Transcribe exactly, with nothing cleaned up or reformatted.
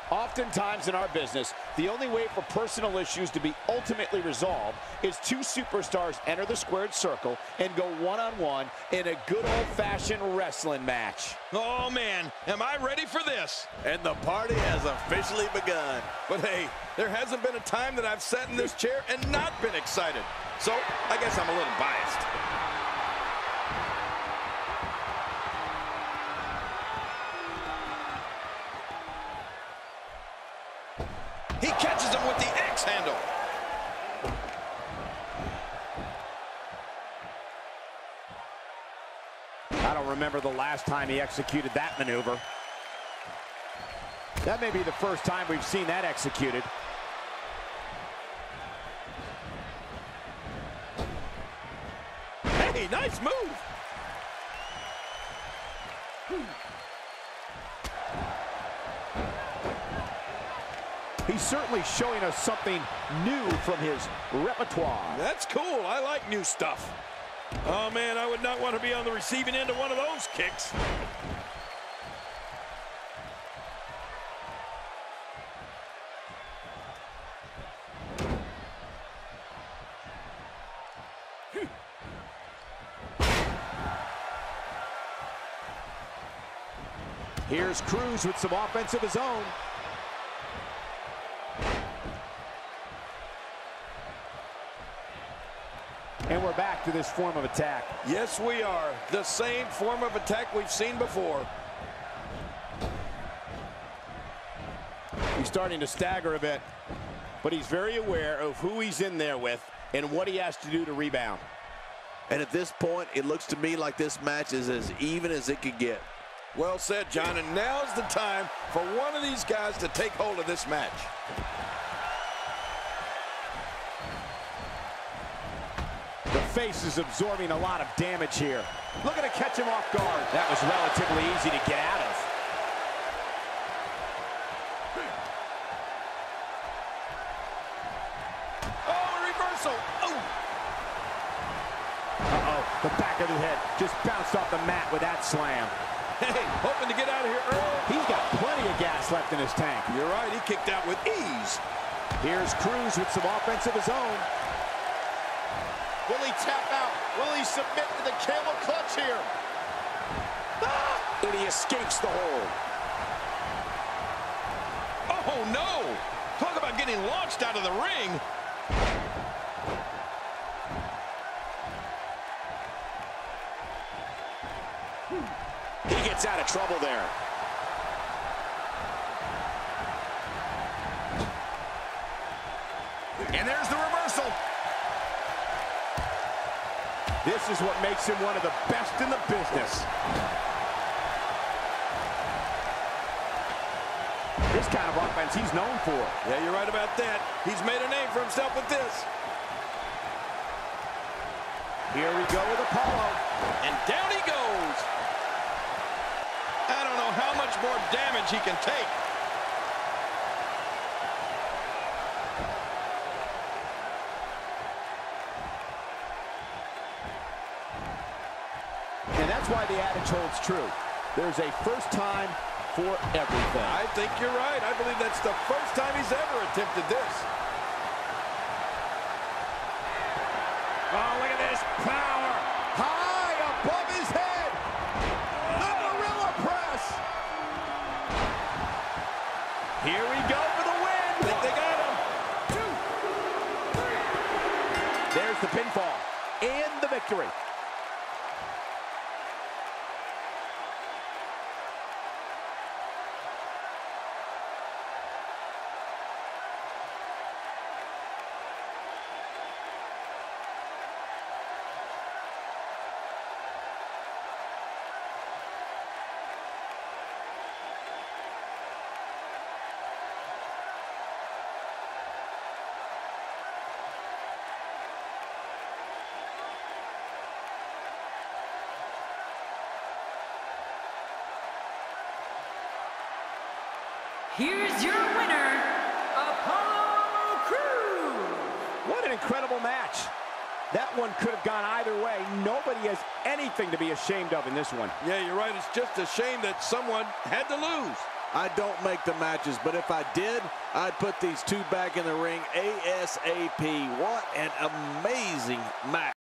Oftentimes in our business, the only way for personal issues to be ultimately resolved is two superstars enter the squared circle and go one-on-one in a good old-fashioned wrestling match. Oh, man, am I ready for this? And the party has officially begun. But hey, there hasn't been a time that I've sat in this chair and not been excited. So I guess I'm a little biased. He catches him with the X handle. I don't remember the last time he executed that maneuver. That may be the first time we've seen that executed. Hey, nice move. He's certainly showing us something new from his repertoire. That's cool. I like new stuff. Oh, man, I would not want to be on the receiving end of one of those kicks. Here's Cruz with some offense of his own. And we're back to this form of attack. Yes, we are. The same form of attack we've seen before. He's starting to stagger a bit, but he's very aware of who he's in there with and what he has to do to rebound. And at this point, it looks to me like this match is as even as it could get. Well said, John, and now's the time for one of these guys to take hold of this match. The face is absorbing a lot of damage here. Looking to catch him off guard. That was relatively easy to get out of. Oh, a reversal. Oh. Uh-oh, the back of the head just bounced off the mat with that slam. Hey, hoping to get out of here early. He's got plenty of gas left in his tank. You're right, he kicked out with ease. Here's Cruz with some offense of his own. Will he tap out? Will he submit to the camel clutch here? Ah! And he escapes the hold. Oh, no. Talk about getting launched out of the ring. He gets out of trouble there. And there's the reversal. This is what makes him one of the best in the business. This kind of offense he's known for. Yeah, you're right about that. He's made a name for himself with this. Here we go with Apollo. And down he goes. I don't know how much more damage he can take. And that's why the adage holds true. There's a first time for everything. I think you're right. I believe that's the first time he's ever attempted this. Oh, look at this power. High above his head. The gorilla press. Here we go for the win. I think they got him. Two, three. There's the pinfall and the victory. Here's your winner, Apollo Crews. What an incredible match. That one could have gone either way. Nobody has anything to be ashamed of in this one. Yeah, you're right. It's just a shame that someone had to lose. I don't make the matches, but if I did, I'd put these two back in the ring ASAP. What an amazing match.